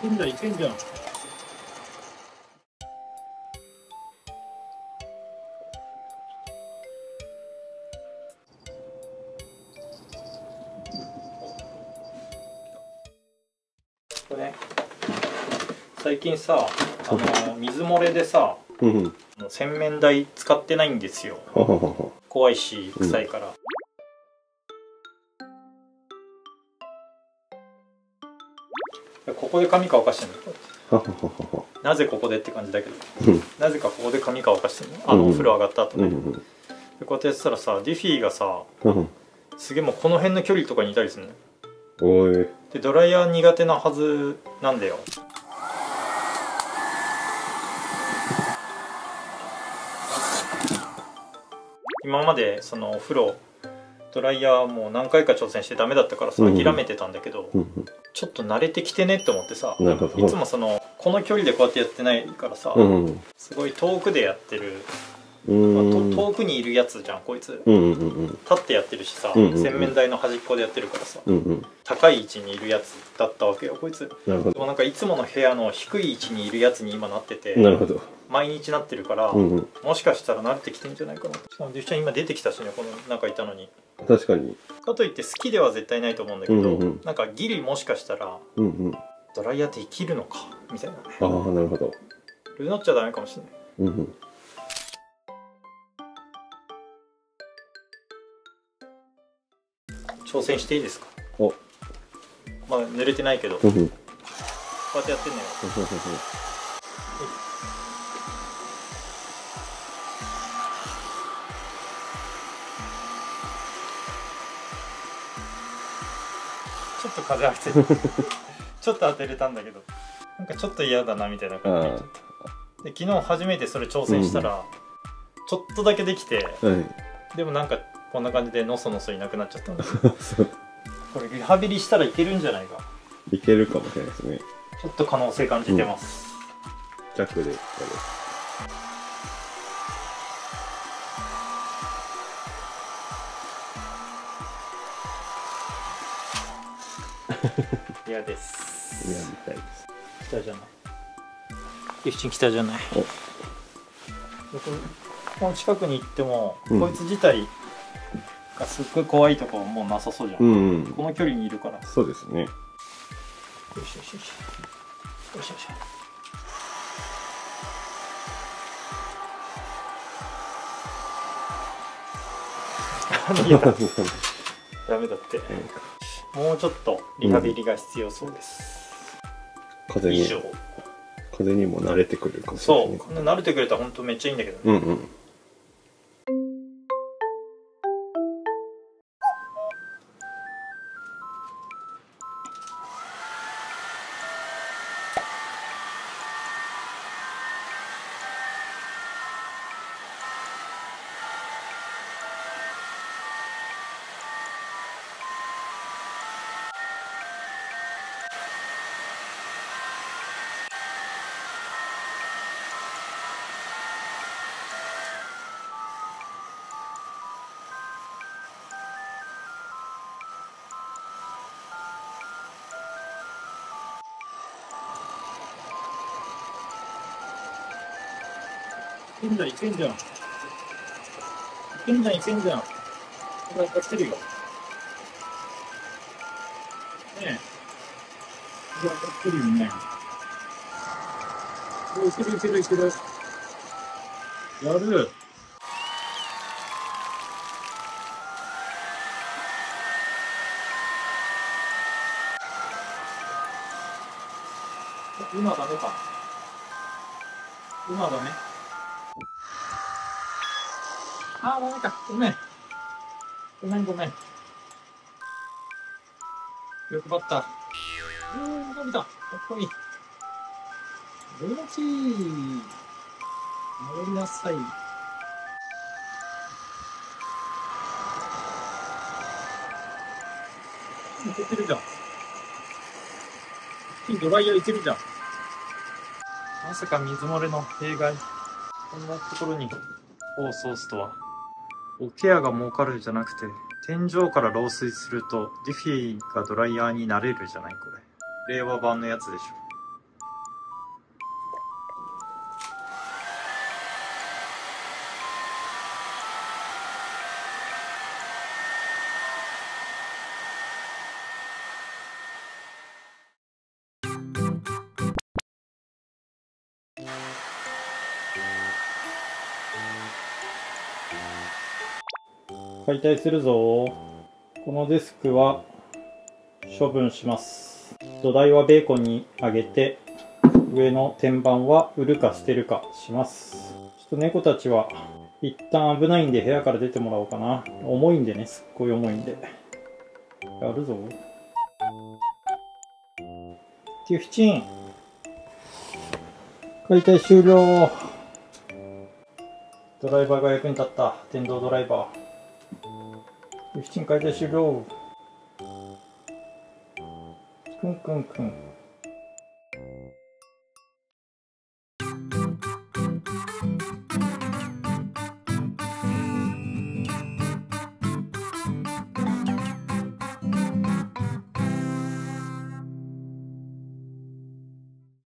けんじゃん、いけんじゃん。これね、最近さ、水漏れでさ、洗面台使ってないんですよ。怖いし臭いから。ここで髪乾かしてんの。なぜここでって感じだけど、なぜかここで髪乾かしてんの。お風呂上がった後ね。でこうやってやってたらさ、ディフィーがさ、すげえもうこの辺の距離とかにいたりするの。 おい。 でドライヤー苦手なはずなんだよ。今までそのお風呂ドライヤーもう何回か挑戦してダメだったからさ、諦めてたんだけど、ちょっと慣れてきてねって思ってさ、いつもこの距離でこうやってやってないからさ、すごい遠くでやってる、遠くにいるやつじゃんこいつ。立ってやってるしさ、洗面台の端っこでやってるからさ、高い位置にいるやつだったわけよこいつ。でもなんかいつもの部屋の低い位置にいるやつに今なってて、毎日なってるから、もしかしたら慣れてきてんじゃないかな。しかもデュフちゃん今出てきたしね、この中いたのに。 確かに。 かといって好きでは絶対ないと思うんだけど、なんかギリもしかしたらドライヤーできるのかみたいなね。 ああ、なるほど。 ルナっちゃダメかもしれない。挑戦していいですか。まだ濡れてないけど、こうやってやってんのよ。ちょっと風当てるちょっと当てれたんだけど、なんかちょっと嫌だなみたいな感じになっちゃった。で昨日初めてそれ挑戦したら、ちょっとだけできて、でもなんかこんな感じでのそのそいなくなっちゃったんだけどこれリハビリしたらいけるんじゃないか。 いけるかもしれないですね。 ちょっと可能性感じてます。 弱でやる。 嫌です。 嫌みたいです。 来たじゃない。リフチン来たじゃない。この近くに行っても、こいつ自体がすっごい怖いとこもうなさそうじゃん。この距離にいるから。 そうですね。 よしよしよし。よしよし。ダメだって。もうちょっとリハビリが必要そうです。 風にも慣れてくるかもしれない。 そう、慣れてくれたら本当めっちゃいいんだけどね。いけんじゃん、いけんじゃん。いけんじゃん、いけんじゃん。これ当たってるよ。ねえ。これ当たってるよね。いけるいけるいける。やる。今ダメか。今ダメ。ああ、ダメか。ごめん。ごめんごめん。欲張った。伸びた。かっこいい。気持ちいい。乗りなさい。いけてるじゃん。ドライヤーいけるじゃん。まさか水漏れの弊害。こんなところにホースを通すとは。おケアが儲かるじゃなくて、天井から漏水するとディフィーがドライヤーになれるじゃないこれ。令和版のやつでしょ。 解体するぞ。このデスクは処分します。土台はベーコンに上げて、上の天板は売るか捨てるかします。ちょっと猫たちは一旦危ないんで部屋から出てもらおうかな。重いんでね、すっごい重いんで。やるぞ。ティフチン。解体終了。ドライバーが役に立った。電動ドライバー。ティフチン解体終了。くんくんくん。